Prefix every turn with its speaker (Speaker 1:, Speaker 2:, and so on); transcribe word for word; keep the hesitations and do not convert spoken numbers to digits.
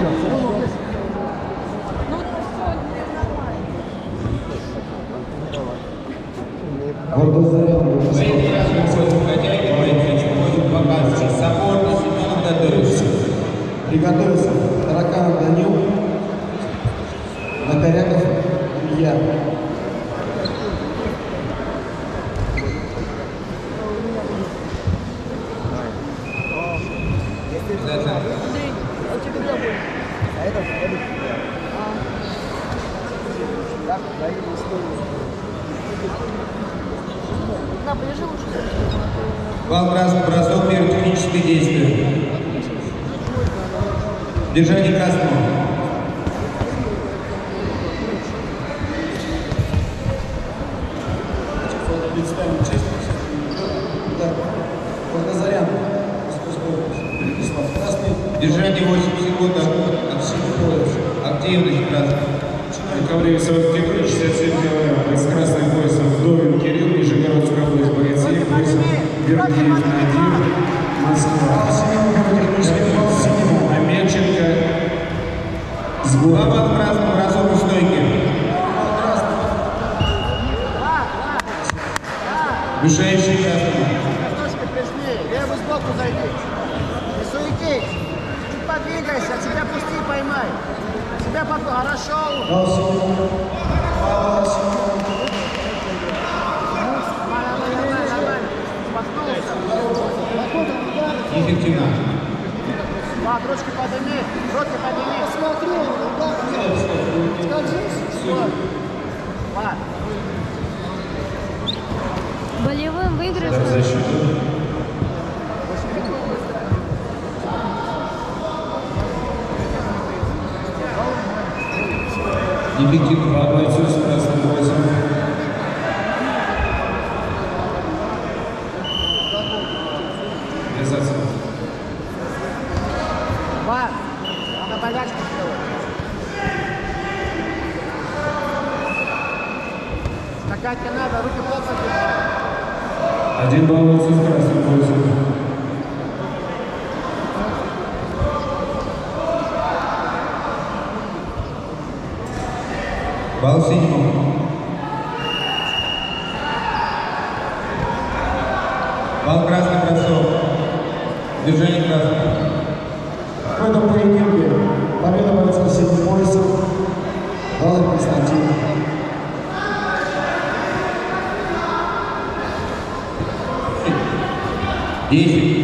Speaker 1: Приготовиться. Тараканов Данил. Накоряков Илья.
Speaker 2: Вал красный, бросок, первые технические действия. Держание красного.
Speaker 1: Представим честь. Да. Богдазарян. Красный.
Speaker 2: Держание восемь секунд от всего. Активность красный.
Speaker 3: Коврей сорок девять, шестьдесят семь килограмм. С красным поясом Вдовин Кирилл, Нижегородская область, бойцы, поясом Гордеев Надир, Москва. Синему Амельченко, сбор.
Speaker 2: Лопат красный, бросок у стойки. Мешающий красный.
Speaker 4: Немножко прижми, левый сбоку зайди. Не суетись. Чуть подвигайся, себя пусти, поймай. Себя потом. Хорошо.
Speaker 2: Эффективно.
Speaker 4: Влад, ручки подними, руки подними.
Speaker 5: Посмотри, скажи.
Speaker 4: Влад.
Speaker 6: Болевым выигрыш.
Speaker 3: Никитин, два бойцу с красным поясом. Вязаться.
Speaker 4: Влад, надо болячку сделать. Скакать не надо, руки плотно держи.
Speaker 3: Один балл с красным поясом.
Speaker 2: Бал синему. Бал красный, бросок. Движение красного.
Speaker 1: В этом поединке победа борца синим поясом. Балов Константин.
Speaker 2: Десять.